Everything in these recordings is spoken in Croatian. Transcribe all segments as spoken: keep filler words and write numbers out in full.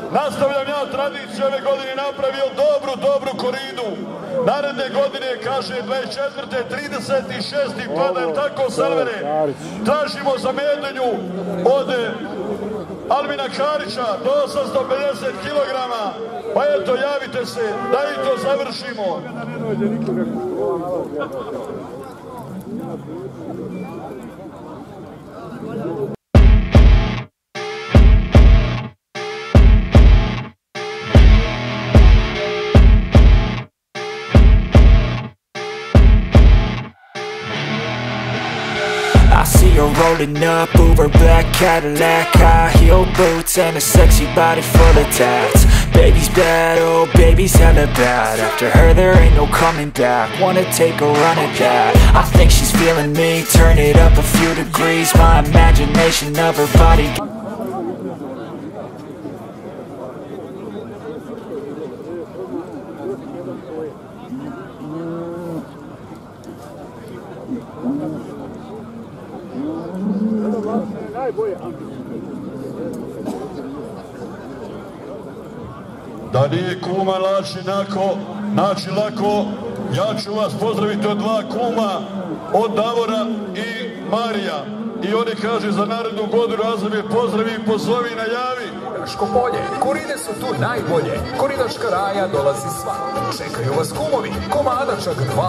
nastavljam ja tradiciju ove godine, napravio dobru, dobru koridu. Naredne godine, kaže, dvadeset četvrte trideset šest pada, je tako, Selvere? Tražimo za Medulju od Albina Karića do osamsto pedeset kilograma. Pa eto, javite se, da i to završimo. Rolling up, Uber black Cadillac, high heel boots and a sexy body full of tats. Baby's bad, oh baby's hella bad. After her there ain't no coming back. Wanna take a run at that. I think she's feeling me, turn it up a few degrees. My imagination of her body. Da nije kuma lači nako, naći lako, ja ću vas pozdraviti od dva kuma, od Davora i Marija. I oni kaže za narednu godinu, Azam je pozdravi i pozovi najavi. Raško polje, koride su tu najbolje, koridačka raja dolazi sva. Čekaju vas kumovi, komadačak dva.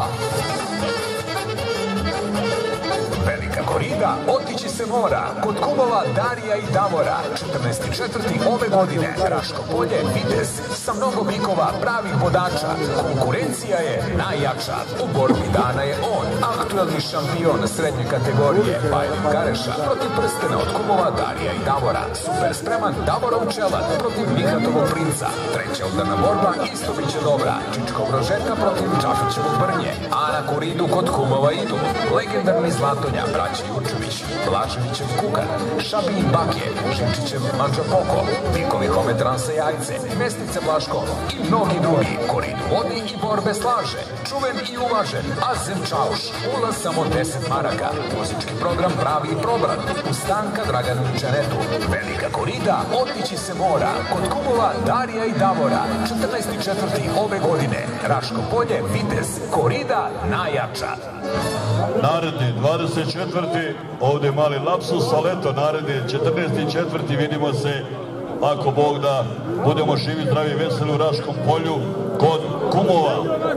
Velika korida, otići se mora, kod kumova Darija i Davora. četrnaesti četvrti ove godine, Raško polje, Vitez, sa mnogo bikova, pravih bodača. Konkurencija je najjača, u borbi dana je on, aktuelni šampion srednje kategorije, Bajlik Kareša, protiv prstena od kumova Darija i Davora. Super spreman Davorov čelat protiv Mihatovog princa. Treća udana borba isto bit će dobra, Čičkov rožeta protiv Čafićevog brnje. A na koridu kod kumova idu legendarni Zlatonja, braći Jučević, Blaževićev Kukan, Šabin Bake, Žinčićev Mađa Poko, Vikovi Hometransa Jajce, Mesnice Blaško i mnogi drugi. Koridu vodi i borbe slaže, čuven i uvažen, Azem Čauš, ulaz samo deset maraka, muzički program pravi i probran, ustanka Draganu i Čenetu. Velika korida, otići se mora, kod kumova Darija i Davora, četrnaesti četvrti ove godine, Raško polje, Vitez, korida najjača. Naredni dvadeset četvrti ovdje mali lapsus, ali eto, naredni četrnaesti četvrti vidimo se, ako Bog da, budemo živi, zdravi, veseli u Raškom polju kod kumova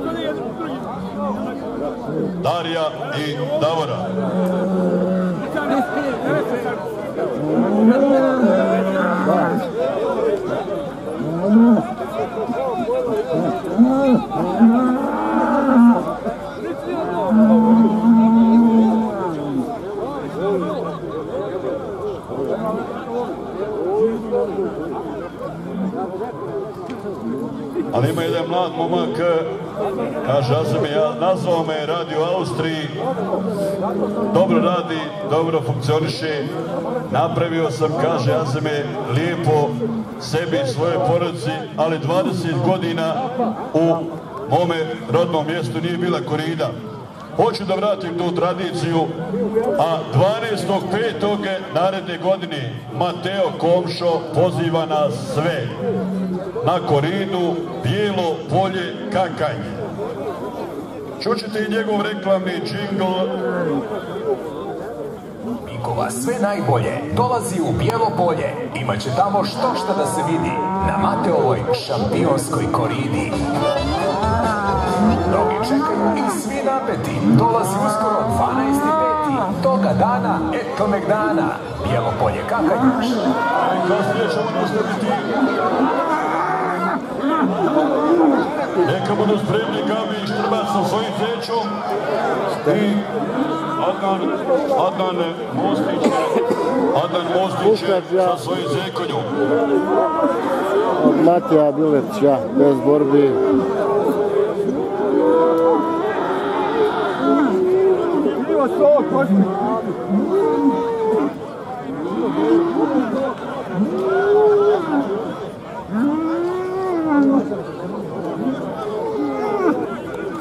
Darija i Davora. Ali ima jedan mlad momak, kaže, ja sam ja, nazvao me, radi u Austriji, dobro radi, dobro funkcioniše, napravio sam, kaže, ja sam je lijepo sebi i svoje porodici, ali dvadeset godina u mome rodnom mjestu nije bila korida. Hoću da vratim tu tradiciju, a dvanaestog petog naredne godine Mateo Komšo poziva nas sve na koridu Bijelo polje Kakanj. Čućete i njegov reklamni džingl. Bikova sve najbolje dolazi u Bijelo polje. Imaće tamo što šta da se vidi na Mateovoj šampionskoj koridi. Mnogi čekaju i svi napeti. Dolazi uskoro dvanaesti peti Toga dana, eto nek dana. Bijelo polje Kakanj. Kasnije ćemo nastaviti. Neka budu spremni Gabi i Štrbac sa svojim zećom i Adnan, Adnan Mostić, Adnan Mostić sa svojim zekonjom. Od Mateja Biletića, bez borbi. Evo to, košti.